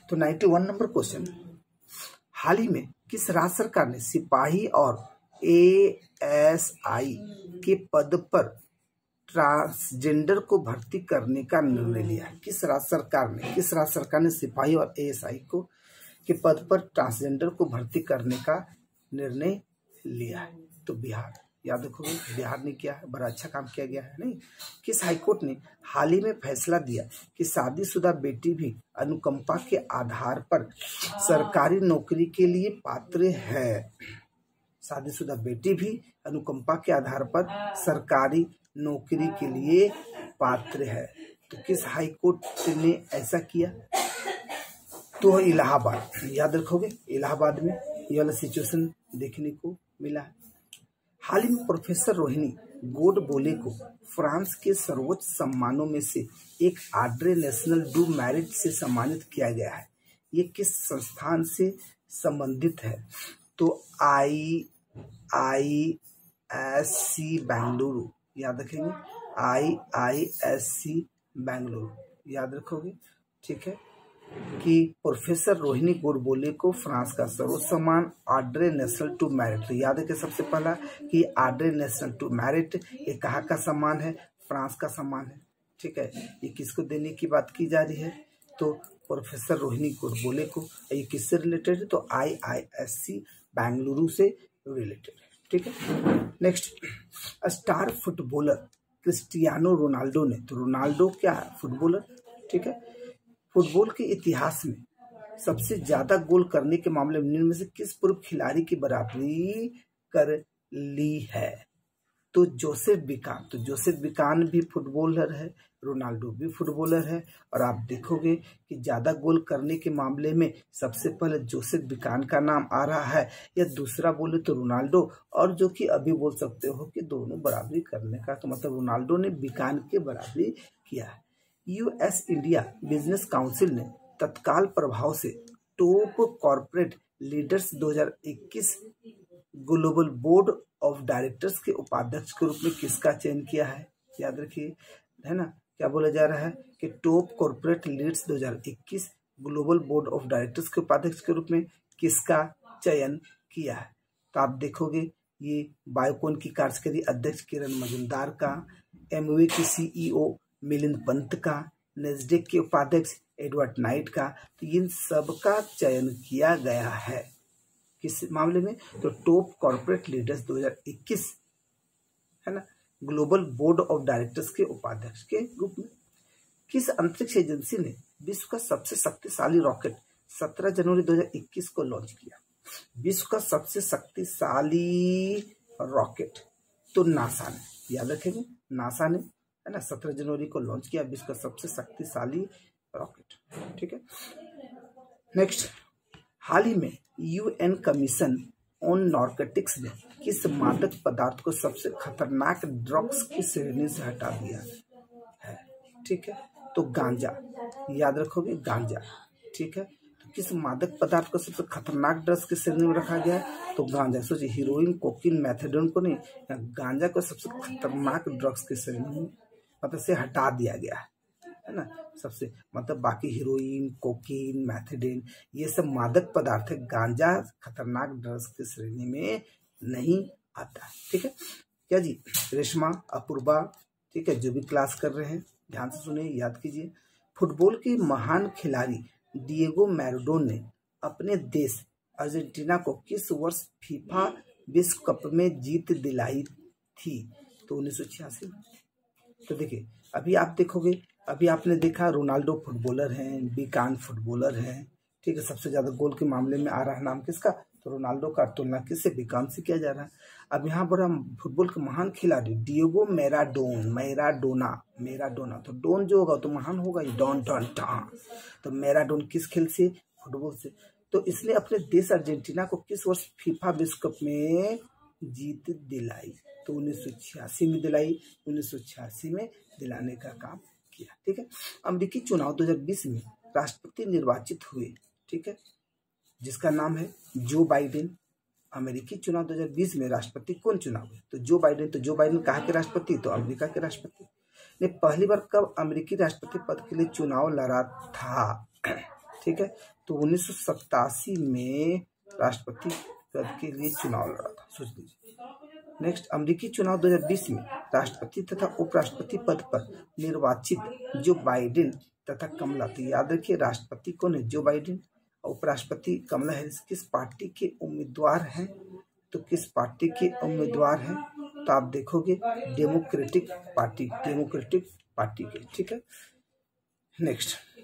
तो 91 number question, हाल ही में किस राज्य सरकार ने सिपाही और एएसआई के पद पर ट्रांसजेंडर को भर्ती करने का निर्णय लिया? किस राज्य सरकार ने सिपाही और एएसआई को के पद पर ट्रांसजेंडर को भर्ती करने का निर्णय लिया है? तो बिहार। याद रखोगे, बिहार ने किया है, बड़ा अच्छा काम किया गया है। नहीं, किस हाईकोर्ट ने हाल ही में फैसला दिया कि शादीशुदा बेटी भी अनुकंपा के आधार पर सरकारी नौकरी के लिए पात्र है? शादीशुदा बेटी भी अनुकंपा के आधार पर सरकारी नौकरी के लिए पात्र है। तो किस हाई कोर्ट ने ऐसा किया? तो इलाहाबाद। याद रखोगे, इलाहाबाद में ये वाला सिचुएशन देखने को मिला है। हाल ही में प्रोफेसर रोहिणी गोडबोले को फ्रांस के सर्वोच्च सम्मानों में से एक ऑर्डर नेशनल डू मेरिट से सम्मानित किया गया है। ये किस संस्थान से संबंधित है? तो IISc बेंगलुरु। याद रखेंगे, IISc बेंगलुरु। याद रखोगे, ठीक है, कि प्रोफेसर रोहिणी गोडबोले को फ्रांस का सर्वोच्च सम्मान ऑर्डर नेशनल टू मेरिट। तो याद है कि सबसे पहला कि ऑर्डर नेशनल टू मेरिट ये कहाँ का सम्मान है? फ्रांस का सम्मान है। ठीक है, ये किसको देने की बात की जा रही है? तो प्रोफेसर रोहिणी गोडबोले को। ये किससे रिलेटेड है? तो IISc बेंगलुरु से रिलेटेड है। ठीक है, next, star footballer Cristiano Ronaldo ने, तो रोनाल्डो क्या है? फुटबॉलर। ठीक है, फुटबॉल के इतिहास में सबसे ज्यादा गोल करने के मामले में निम्न में से किस पूर्व खिलाड़ी की बराबरी कर ली है? तो जोसेफ बिकान। तो जोसेफ बिकान भी फुटबॉलर है, रोनाल्डो भी फुटबॉलर है। और आप देखोगे कि ज्यादा गोल करने के मामले में सबसे पहले जोसेफ बिकान का नाम आ रहा है, या दूसरा बोले तो रोनाल्डो। और जो कि अभी बोल सकते हो कि दोनों बराबरी करने का, तो मतलब रोनाल्डो ने बिकान के बराबरी किया है। US इंडिया बिजनेस काउंसिल ने तत्काल प्रभाव से top corporate leaders 2021 global board of directors के उपाध्यक्ष के रूप में किसका चयन किया है? याद रखिए, है ना, क्या बोला जा रहा है कि top corporate leaders 2021 global board of directors के उपाध्यक्ष के रूप में किसका चयन किया है? तो आप देखोगे ये बायोकॉन की कार्यकारी अध्यक्ष किरण मजूमदार का, एमवे की CEO मिलिंद पंत का, नेस्डेक के उपाध्यक्ष एडवर्ड नाइट का। तो इन सब का चयन किया गया है किस मामले में? तो टॉप कॉर्पोरेट लीडर्स 2021, है ना, ग्लोबल बोर्ड ऑफ डायरेक्टर्स के उपाध्यक्ष के रूप में। किस अंतरिक्ष एजेंसी ने विश्व का सबसे शक्तिशाली रॉकेट 17 जनवरी 2021 को लॉन्च किया? विश्व का सबसे शक्तिशाली रॉकेट तो नासा ने। याद रखेंगे, नासा ने, है ना, 17 जनवरी को लॉन्च किया विश्व का सबसे शक्तिशाली रॉकेट। ठीक है, नेक्स्ट, हाल ही में UN कमीशन ऑन नार्कोटिक्स ने किस मादक पदार्थ को सबसे खतरनाक ड्रग्स की श्रेणी से हटा दिया है? ठीक है, तो गांजा। याद रखोगे, गांजा। ठीक है, तो किस मादक पदार्थ को सबसे खतरनाक ड्रग्स की श्रेणी में रखा गया है? तो गांजा। सोचिए, हीरोइन, कोकीन, मैथेडोन को नहीं, गांजा को सबसे खतरनाक ड्रग्स की श्रेणी में मतलब से हटा दिया गया है ना। सबसे मतलब बाकी हीरोइन, कोकीन, मैथेडोन ये सब मादक पदार्थ है, गांजा खतरनाक ड्रग्स की श्रेणी में नहीं आता। ठीक है क्या जी? रेशमा, अपूर्वा, ठीक है, जो भी क्लास कर रहे हैं ध्यान से सुने, याद कीजिए। फुटबॉल के महान खिलाड़ी डिएगो मैराडोना ने अपने देश अर्जेंटीना को किस वर्ष फीफा विश्व कप में जीत दिलाई थी? तो 1986। तो देखिए, अभी आप देखोगे, अभी आपने देखा रोनाल्डो फुटबॉलर हैं, बिकान फुटबॉलर हैं। ठीक है, सबसे ज्यादा गोल के मामले में आ रहा है नाम किसका? तो रोनाल्डो का तुलना किससे? बिकान से किया जा रहा है। अब यहाँ पर हम फुटबॉल के महान खिलाड़ी डिएगो मैराडोना, तो डोन जो होगा तो महान होगा, ये डॉन डॉन डॉन। तो मैराडोना किस खेल से? फुटबॉल से। तो इसने अपने देश अर्जेंटीना को किस वर्ष फीफा विश्व कप में जीत दिलाई? तो 1986 में दिलाई, 1986 में दिलाने का काम किया। ठीक है, अमेरिकी चुनाव 2020 में राष्ट्रपति निर्वाचित हुए, ठीक है, जिसका नाम है जो बाइडेन। अमेरिकी चुनाव 2020 में राष्ट्रपति कौन चुना हुए? तो जो बाइडेन। तो जो बाइडेन कहाँ के राष्ट्रपति? तो अमेरिका के राष्ट्रपति ने पहली बार कब अमेरिकी राष्ट्रपति पद के लिए चुनाव लड़ा था? ठीक है। तो 1987 में राष्ट्रपति पद के लिए चुनाव लड़ा था, सोच लीजिए। नेक्स्ट, अमेरिकी चुनाव 2020 में राष्ट्रपति तथा उपराष्ट्रपति पद पर निर्वाचित जो बाइडेन तथा कमला, तो याद रखिए राष्ट्रपति कौन है, जो बाइडेन, उपराष्ट्रपति कमला हैरिस किस पार्टी के उम्मीदवार हैं, तो किस पार्टी के उम्मीदवार हैं, तो आप देखोगे डेमोक्रेटिक पार्टी के, ठीक है। नेक्स्ट,